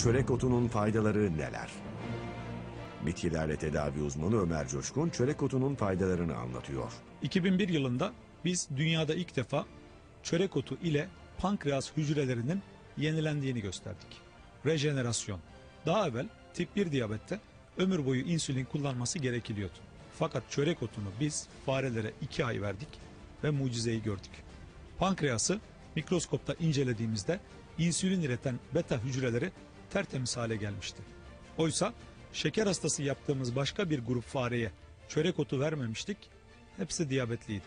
Çörek otunun faydaları neler? Bitkilerle tedavi uzmanı Ömer Coşkun çörek otunun faydalarını anlatıyor. 2001 yılında biz dünyada ilk defa çörek otu ile pankreas hücrelerinin yenilendiğini gösterdik. Rejenerasyon. Daha evvel tip 1 diyabette ömür boyu insülin kullanması gerekiliyordu. Fakat çörek otunu biz farelere 2 ay verdik ve mucizeyi gördük. Pankreası mikroskopta incelediğimizde insülin üreten beta hücreleri tertemiz hale gelmişti. Oysa şeker hastası yaptığımız başka bir grup fareye çörek otu vermemiştik, hepsi diyabetliydi.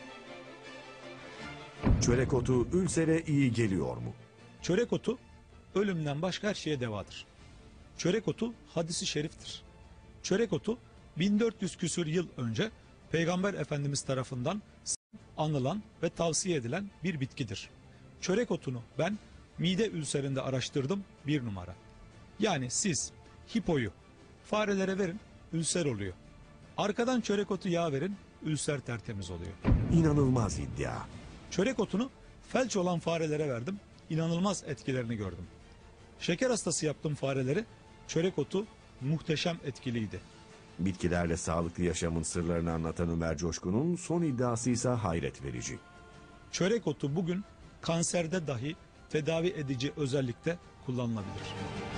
Çörek otu ülsere iyi geliyor mu? Çörek otu ölümden başka her şeye devadır. Çörek otu hadisi şeriftir. Çörek otu 1400 küsur yıl önce Peygamber Efendimiz tarafından anılan ve tavsiye edilen bir bitkidir. Çörek otunu ben mide ülserinde araştırdım, 1 numara. Yani siz hipoyu farelere verin, ülser oluyor. Arkadan çörek otu yağı verin, ülser tertemiz oluyor. İnanılmaz iddia. Çörek otunu felç olan farelere verdim, inanılmaz etkilerini gördüm. Şeker hastası yaptığım fareleri çörek otu muhteşem etkiliydi. Bitkilerle sağlıklı yaşamın sırlarını anlatan Ömer Coşkun'un son iddiası ise hayret verici. Çörek otu bugün kanserde dahi tedavi edici özellikte kullanılabilir.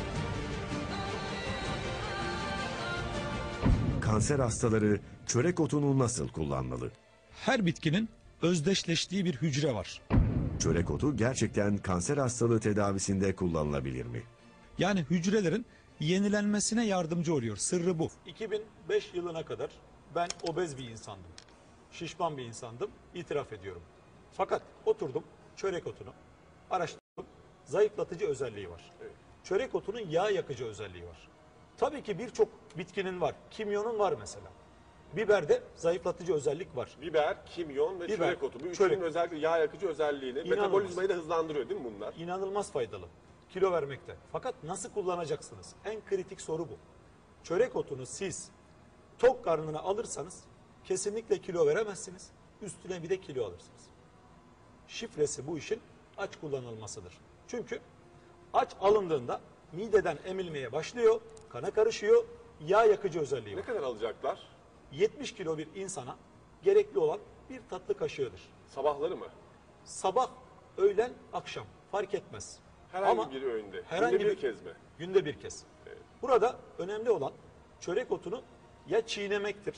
Kanser hastaları çörek otunu nasıl kullanmalı? Her bitkinin özdeşleştiği bir hücre var. Çörek otu gerçekten kanser hastalığı tedavisinde kullanılabilir mi? Yani hücrelerin yenilenmesine yardımcı oluyor. Sırrı bu. 2005 yılına kadar ben obez bir insandım. Şişman bir insandım. İtiraf ediyorum. Fakat oturdum çörek otunu araştırdım. Zayıflatıcı özelliği var. Evet. Çörek otunun yağ yakıcı özelliği var. Tabii ki birçok bitkinin var. Kimyonun var mesela. Biberde zayıflatıcı özellik var. Biber, kimyon ve Biber, çörek otu. Bu çörek. üçünün özellikle yağ yakıcı özelliğini, İnanılmaz. metabolizmayı da hızlandırıyor değil mi bunlar? İnanılmaz faydalı. Kilo vermekte. Fakat nasıl kullanacaksınız? En kritik soru bu. Çörek otunu siz tok karnına alırsanız kesinlikle kilo veremezsiniz. Üstüne bir de kilo alırsınız. Şifresi bu işin aç kullanılmasıdır. Çünkü aç alındığında mideden emilmeye başlıyor, kana karışıyor, yağ yakıcı özelliği Ne var. kadar alacaklar? 70 kilo bir insana gerekli olan bir tatlı kaşığıdır. Sabahları mı? Sabah, öğlen, akşam fark etmez. Herhangi Ama bir öğünde. herhangi Günde bir kez mi? Günde bir kez. Evet. Burada önemli olan çörek otunu ya çiğnemektir,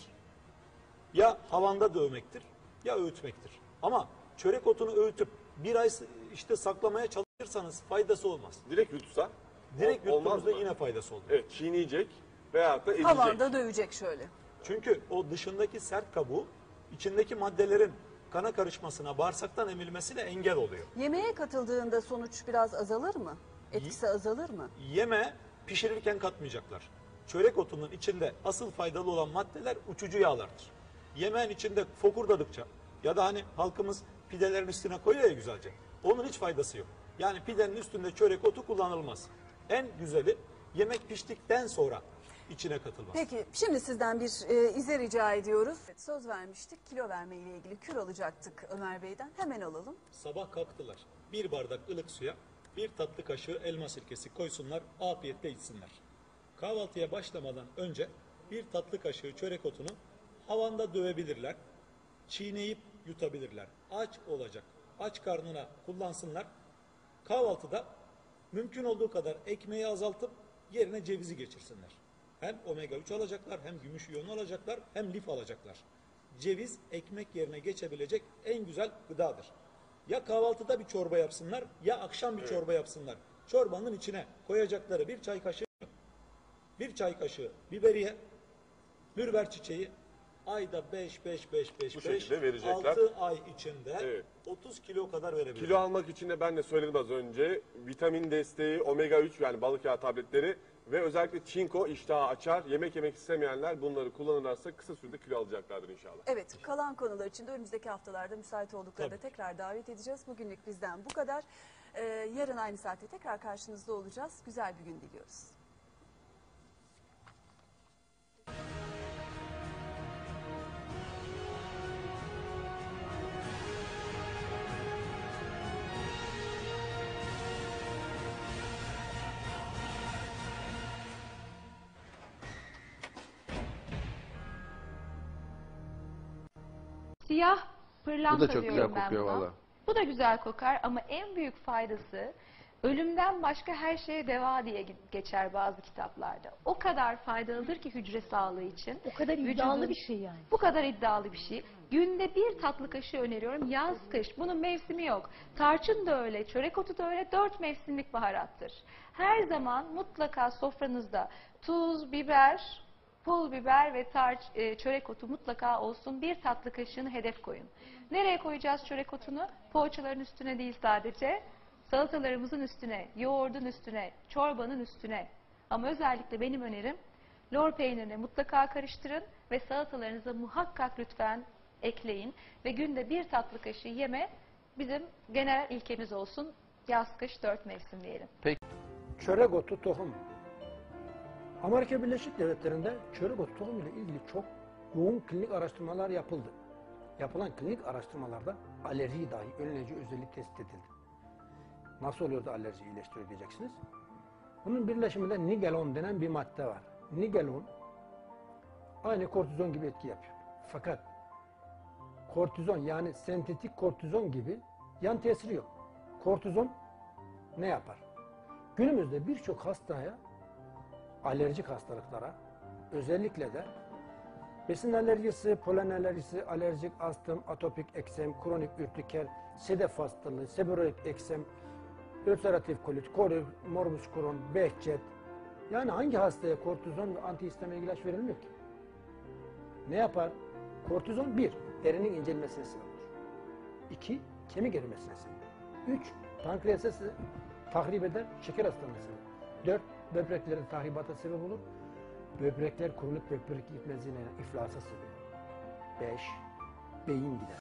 ya havanda dövmektir, ya öğütmektir. Ama çörek otunu öğütüp bir ay işte saklamaya çalışırsanız faydası olmaz. Direkt yutsa Direkt olmaz yuttuğunuzda mı? yine faydası olur. Evet, çiğneyecek veyahut da ezecek. Havanda dövecek şöyle. Çünkü o dışındaki sert kabuğu içindeki maddelerin kana karışmasına, bağırsaktan emilmesine engel oluyor. Yemeğe katıldığında sonuç biraz azalır mı? Etkisi azalır mı? Yeme pişirirken katmayacaklar. Çörek otunun içinde asıl faydalı olan maddeler uçucu yağlardır. Yemeğin içinde fokurdadıkça ya da hani halkımız pidelerin üstüne koyuyor ya güzelce. Onun hiç faydası yok. Yani pidenin üstünde çörek otu kullanılmaz. En güzeli yemek piştikten sonra içine katılmaz. Peki şimdi sizden bir izle rica ediyoruz. Evet, söz vermiştik kilo verme ile ilgili kür alacaktık Ömer Bey'den. Hemen alalım. Sabah kalktılar. Bir bardak ılık suya bir tatlı kaşığı elma sirkesi koysunlar, afiyetle içsinler. Kahvaltıya başlamadan önce bir tatlı kaşığı çörek otunu havanda dövebilirler. Çiğneyip yutabilirler. Aç olacak. Aç karnına kullansınlar. Kahvaltıda mümkün olduğu kadar ekmeği azaltıp yerine cevizi geçirsinler. Hem omega 3 alacaklar, hem gümüş iyonu alacaklar, hem lif alacaklar. Ceviz ekmek yerine geçebilecek en güzel gıdadır. Ya kahvaltıda bir çorba yapsınlar, ya akşam bir çorba yapsınlar. Çorbanın içine koyacakları bir çay kaşığı biberiye, mürver çiçeği, ayda 5 Bu şekilde verecekler. 6 ay içinde Evet. 30 kilo kadar verebilir. Kilo almak için de ben de söyledim az önce. Vitamin desteği, omega 3 yani balık yağı tabletleri ve özellikle çinko iştahı açar. Yemek yemek istemeyenler bunları kullanırlarsa kısa sürede kilo alacaklardır inşallah. Evet, kalan konular için de önümüzdeki haftalarda müsait olduklarında Tabii. tekrar davet edeceğiz. Bugünlük bizden bu kadar. Yarın aynı saatte tekrar karşınızda olacağız. Güzel bir gün diliyoruz. siyah pırlanta Bu da çok diyorum güzel ben kokuyor buna. valla. Bu da güzel kokar ama en büyük faydası ölümden başka her şeye deva diye geçer bazı kitaplarda. O kadar faydalıdır ki hücre sağlığı için. O kadar iddialı Vücudun- bir şey yani. Bu kadar iddialı bir şey. Günde 1 tatlı kaşığı öneriyorum. Yaz, kış. Bunun mevsimi yok. Tarçın da öyle, çörek otu da öyle. 4 mevsimlik baharattır. Her zaman mutlaka sofranızda tuz, biber, pul biber ve çörek otu mutlaka olsun. 1 tatlı kaşığını hedef koyun. Nereye koyacağız çörek otunu? Poğaçaların üstüne değil sadece. Salatalarımızın üstüne, yoğurdun üstüne, çorbanın üstüne. Ama özellikle benim önerim lor peynirini mutlaka karıştırın ve salatalarınıza muhakkak lütfen ekleyin. Ve günde 1 tatlı kaşığı yeme bizim genel ilkemiz olsun. Yaz, kış, 4 mevsim diyelim. Çörek otu tohum. Amerika Birleşik Devletleri'nde çörek otu tohumu ile ilgili çok yoğun klinik araştırmalar yapıldı. Yapılan klinik araştırmalarda alerji dahi önleyici özellik tespit edildi. Nasıl oluyor da alerji iyileştiriyor diyeceksiniz. Bunun birleşiminde nigelon denen bir madde var. Nigelon aynı kortizon gibi etki yapıyor. Fakat kortizon yani sentetik kortizon gibi yan tesiri yok. Kortizon ne yapar? Günümüzde birçok hastaya, alerjik hastalıklara, özellikle de besin alerjisi, polen alerjisi, alerjik astım, atopik eksem, kronik ürtiker, sedef hastalığı, seborreik eksem, ülseratif kolit, morbus Crohn, Behçet. Yani hangi hastaya kortizon ve antihistaminik ilaç verilmiyor ki? Ne yapar? Kortizon 1. Derinin incelmesine sebep olur. 2. Kemik erimesine sebep olur. 3. Pankreası tahrip eder, şeker hastalığına sebep olur. 4. Böbreklerin tahribata sebep olur. Böbrekler kronik böbrek yetmezliğine, iflasa sebep olur. 5. Beyin gider.